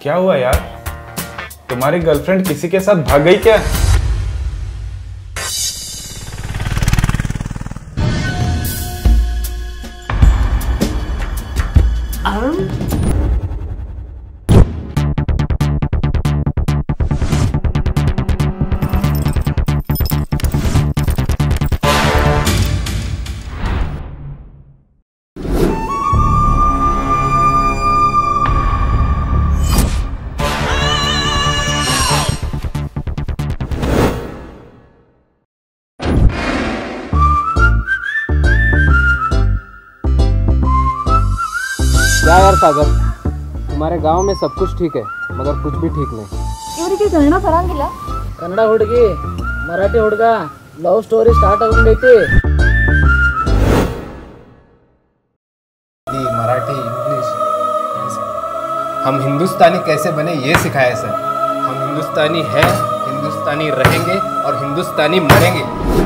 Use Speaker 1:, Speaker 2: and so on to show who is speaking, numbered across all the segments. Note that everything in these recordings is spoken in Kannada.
Speaker 1: क्या हुआ यार? तुम्हारी गर्लफ्रेंड किसी के साथ भाग गई क्या?
Speaker 2: क्या यार सागर, तुम्हारे गांव में सब कुछ ठीक है मगर कुछ भी ठीक नहीं।
Speaker 3: ಇವರಿಗೆ ಕನ್ನಡ ಬರಂಗಿಲ್ಲ?
Speaker 2: ಕನ್ನಡ ಹುಡುಗಿ ಮರಾಠಿ ಹುಡುಗ ಲವ್ ಸ್ಟೋರಿ ಸ್ಟಾರ್ಟ್ ಆಗೋಗೈತಿ।
Speaker 4: मराठी इंग्लिश हम हिंदुस्तानी कैसे बने ये सिखाया सर। हम हिंदुस्तानी हैं, हिंदुस्तानी रहेंगे और हिंदुस्तानी मरेंगे।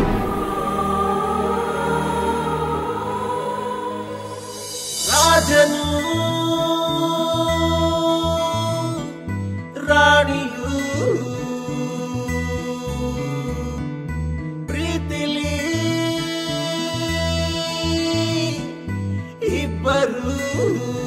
Speaker 5: ರಾಜನು ರಾಣಿಯು ಪ್ರೀತಿಲಿ ಇಬ್ಬರು